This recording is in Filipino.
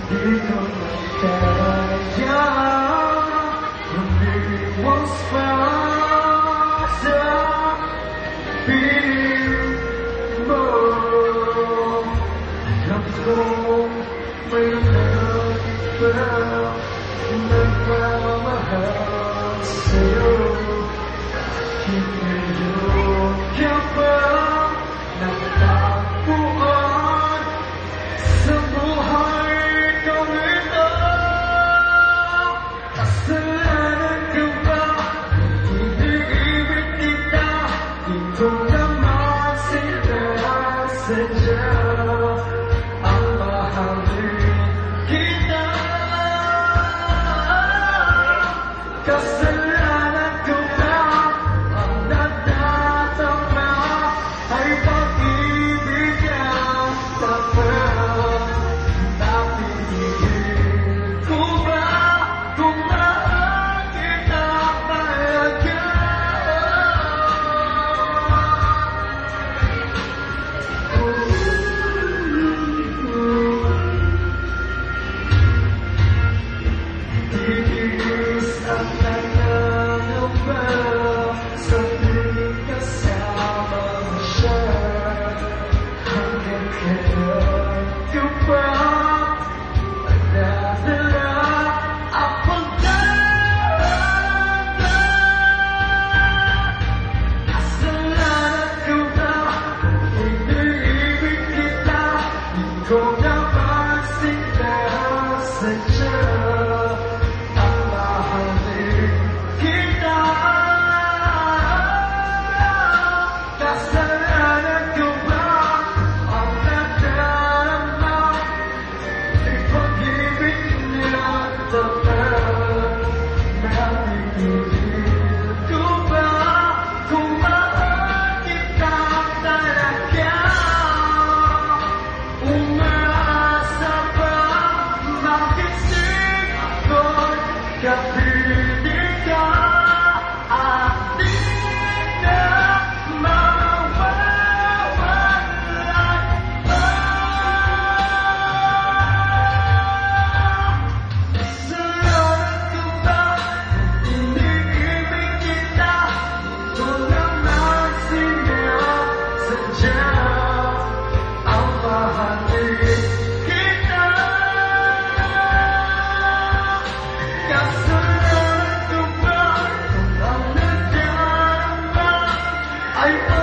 Di ko na kaya umiwas pa sa piling mo. Alam kong mayroon pa nagmamahal sa'yo. Ngayon ka ba nagtagpuan sa buhay kong ito? Kasalanan ko ba? Iniibig kita, di ko naman sinasadya. Ang mahalin kita, kasalanan ko ba? Ang natatama ay pag-ibig ang tapat. Napitigil ko ba kung mahal kita talaga? Titigis ang nanganamba sa tuwing kasama mo siya. Hanggang kailan ko ba madadala ang pagdadala? Kasalanan ko ba? Iniibig kita, di ko naman sinasadya. Ang mahalin kita, kasalanan ko ba? Ang nadarama ay pag-ibig na tapat. Napitigil ko ba kung mahal kita talaga? Umaasa ba magising ako'y kapiling ka at di na mawawalan pa? Kasalanan ko ba? Iniibig kita, di ko naman sinasadya. Ang mahalin kita, kasalanan ko ba? Kung ang nadarama ay